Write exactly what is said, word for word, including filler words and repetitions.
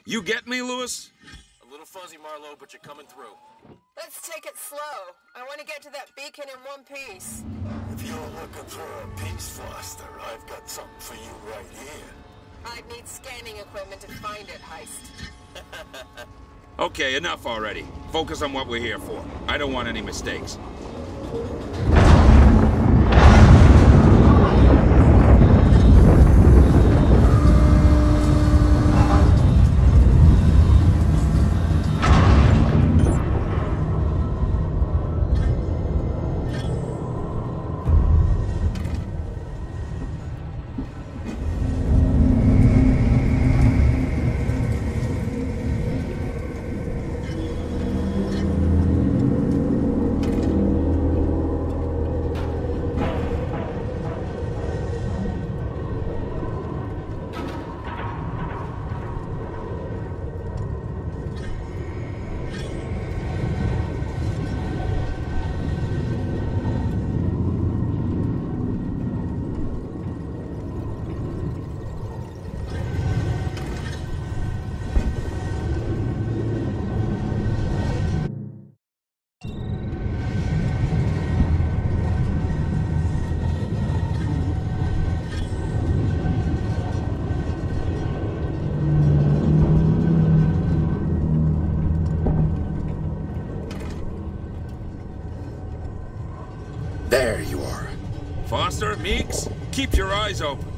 You get me, Lewis? A little fuzzy, Marlowe, but you're coming through. Let's take it slow. I want to get to that beacon in one piece. If you're looking for a piece, Foster, I've got something for you right here. I'd need scanning equipment to find it, Heist. Okay, enough already. Focus on what we're here for. I don't want any mistakes. There you are. Foster, Meeks, keep your eyes open.